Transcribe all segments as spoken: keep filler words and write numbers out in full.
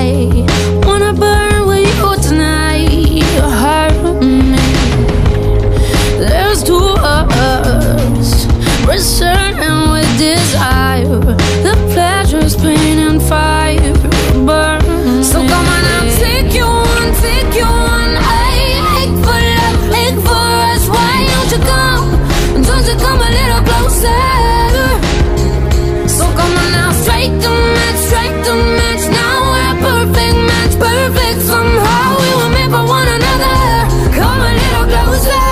I wanna burn with you tonight. You hurt me. There's two of us, returning with desire. The pleasure's pain and fire burn. So come on, I'll take you on, take you on. I ache for love, ache for us. Why don't you come? Don't you come a little closer? So come on now, strike the match, strike the match. Now we're a perfect match, perfect somehow. We were meant for one another. Come a little closer.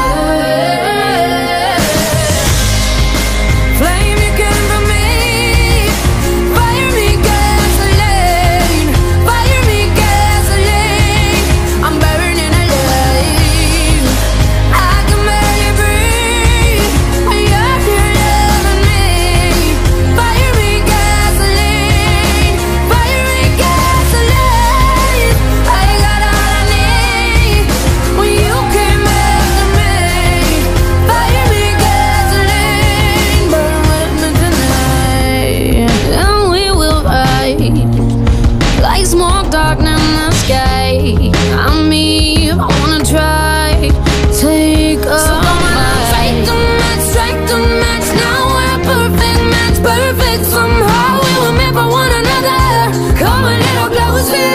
Flame you came from me. Fire me gasoline. Fire me gasoline. I'm burning alive. I can barely breathe when you're here loving me. Fire me gasoline. Fire me gasoline. I got all I need when you came after me. Fire me gasoline. Burn with me tonight, and we will ride like smoke dark in the sky. I mean, I wanna try take a so come on, I'll strike the match, strike the match. Now we're a perfect match, perfect somehow. We were meant for one another. Come a little closer.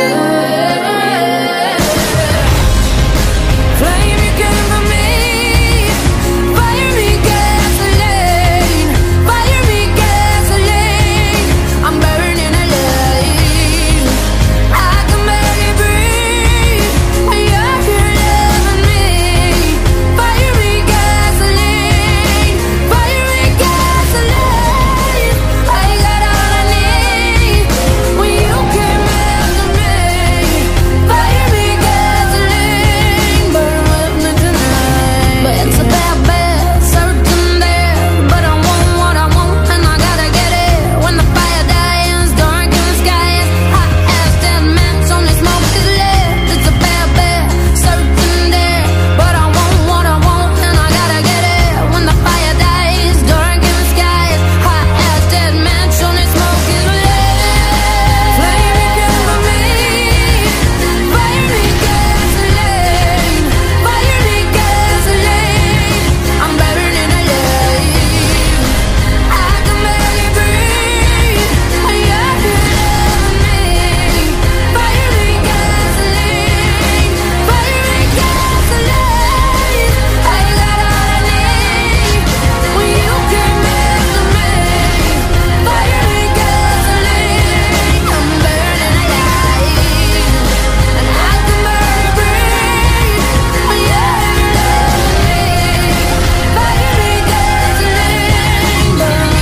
Flame you came from me. Fire me gasoline. Fire me gasoline. I'm burning alive. I can barely breathe when you're here loving me. Fire me gasoline. Fire me gasoline. I got all I need when you came after me. Fire me gasoline. Burn with me tonight. But it's a bad, bad, certain there. But I want what I want, and I gotta get it. When the fire dies, dark in the sky is hot as dead match, only smoke is left. It's a bad, bad, certain there. But I want what I want, and I gotta get it. When the fire dies, dark in the sky is hot as dead match, only smoke is left. Flame you came from me. Fire me gasoline. Fire me gasoline. I'm burning alive. I can barely breathe when you're here loving me. Fire me gasoline. Fire me gasoline. I got all I need when you came after me. Fire me gasoline. I'm burning alive, and I can barely breathe when you're here loving me. Fire me gasoline.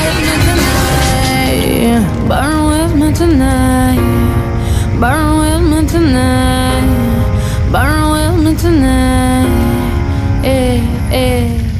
Burn with me tonight. Burn with me tonight. Burn with me tonight. Burn with me tonight. Eh, eh.